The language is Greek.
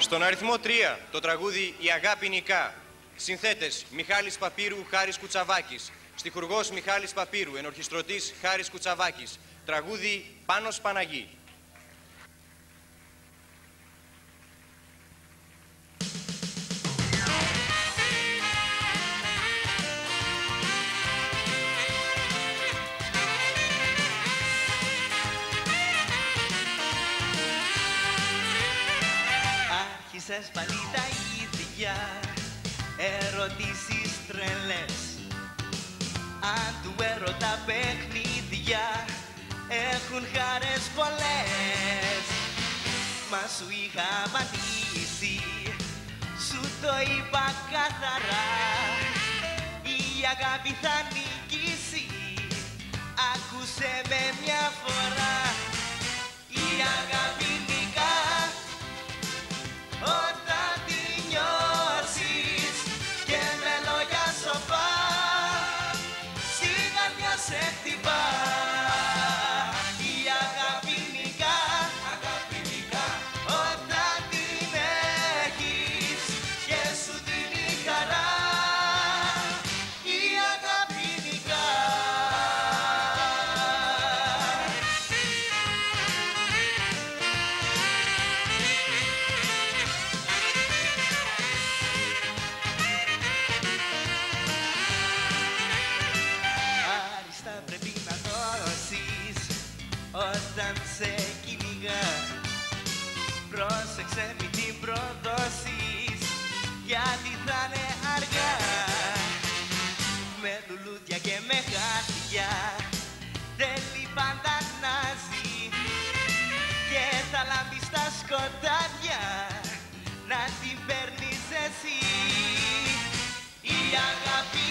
Στον αριθμό 3, το τραγούδι «Η Αγάπη Νικά». Συνθέτες Μιχάλης Παπύρου, Χάρης Κουτσαβάκης. Στιχουργός Μιχάλης Παπύρου, ενορχιστρωτής Χάρης Κουτσαβάκης. Τραγούδι Πάνος Παναγί. Άρχισες πάλι τα ίδια ερωτήσεις τρελές. Αν του έρωτα παιχνίδια έχουν χάρες πολλές. Μα σου είχα απαντήσει, σου το είπα καθαρά. Η αγάπη θα νικήσει, άκουσε με μια φορά. Η αγάπη νικά όταν τη νιώσεις και με λόγια σοφά στην καρδιά σε χτυπά. Η αγάπη νικά, όταν την έχεις και σου δίνει χαρά. Η αγάπη νικά. Όταν σε κυνηγά, πρόσεξε μην την προδώσεις, γιατί θα είναι αργά. Με λουλούδια και με χαρτιά θέλει πάντα να ζει και θα λάμπει στα σκοτάδια να την παίρνεις εσύ. Η αγάπη